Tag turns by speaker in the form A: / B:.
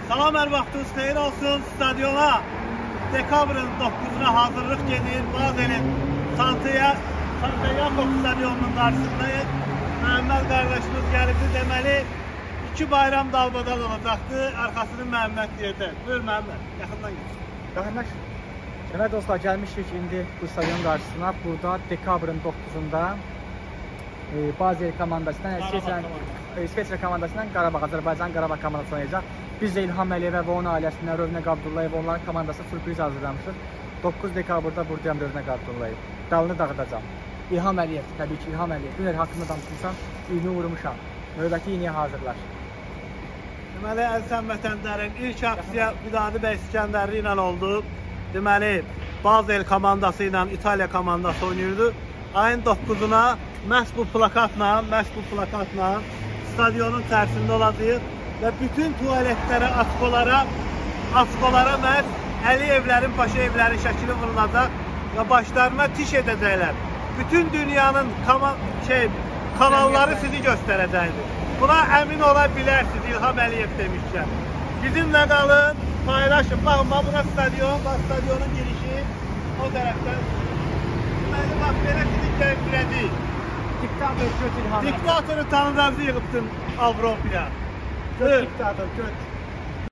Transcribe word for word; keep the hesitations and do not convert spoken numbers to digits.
A: Salam, hər vaxtınız xeyir olsun. Stadiona dekabrın doqquzuna hazırlıq gedir. Bazel'in Santiago stadionunun qarşısındayız. Məhəmməd qardaşımız gəlibdir. Deməli, iki bayram dalbadal olacaqdır. Arxasını Məhəmməd deyəcək. Buyur Məhəmməd, yaxından gel.
B: Yaxınlaş. Demək dostlar, gəlmişik indi bu stadionun qarşısına. Burada dekabrın doqquzunda e, Bazel komandasından, İsveçrə komandasından Qarabağ, Azərbaycan Qarabağ komandası oynayacaq. Biz də İlham Əliyevə və onun ailəsindən Rövnəq Abdullayev, onların komandası sürpriz hazırlamışıq. doqquz dekabrda buradayım Rövnəq Abdullayev. Dalını dağıdacam. İlham Əliyev, təbii ki İlham Əliyev. Dünər haqqında danışmışam, iğni vurmuşam. Növbəti iğniyə hazırlar.
A: Deməli, Əzizən vətəndaşların ilk aksiya Vidadi bəy İskəndərli ilə oldu. Deməli, Bazel komandası ilə İtaliya komandası oynayırdı. Ayın doqquzuna məhz bu plakatla, məhz bu plakatla stadionun tərsində olacaq və bütün tualetlərə, askolara, askolara məhz Əliyevlərin, Paşayevlərin şəkili vurulacaq və başlarına tiş edəcəklər. Bütün dünyanın şey, kanalları sizi göstərəcəkdir. Buna əmin ola bilərsiniz İlham Əliyev demişkən. Bizimlə qalın, paylaşın. Baxın, bura stadion, bax stadionun girişi o tərəfdən. Deməli, bax, belə sizi gəzdirəcək.
B: Diktator Göt İlham.
A: Diktatoru tanıdığınızı yığıbdın Avropaya.
B: Göt diktator, Göt.